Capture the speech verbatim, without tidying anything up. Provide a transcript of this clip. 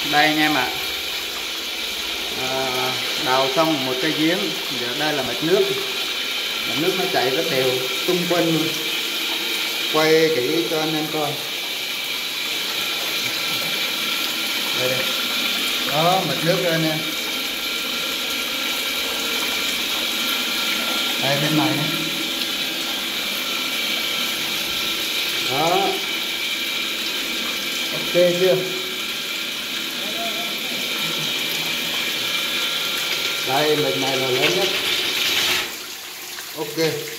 Đây anh em ạ. À, đào xong một cái giếng, giờ đây là mạch nước. Mạch nước nó chảy rất đều xung quanh luôn. Quay kỹ cho anh em coi. Đây đây. Đó, mạch nước rồi anh em. Đây bên này này. Đó. Ok chưa? Đây mạch này là lớn nhất. Ok.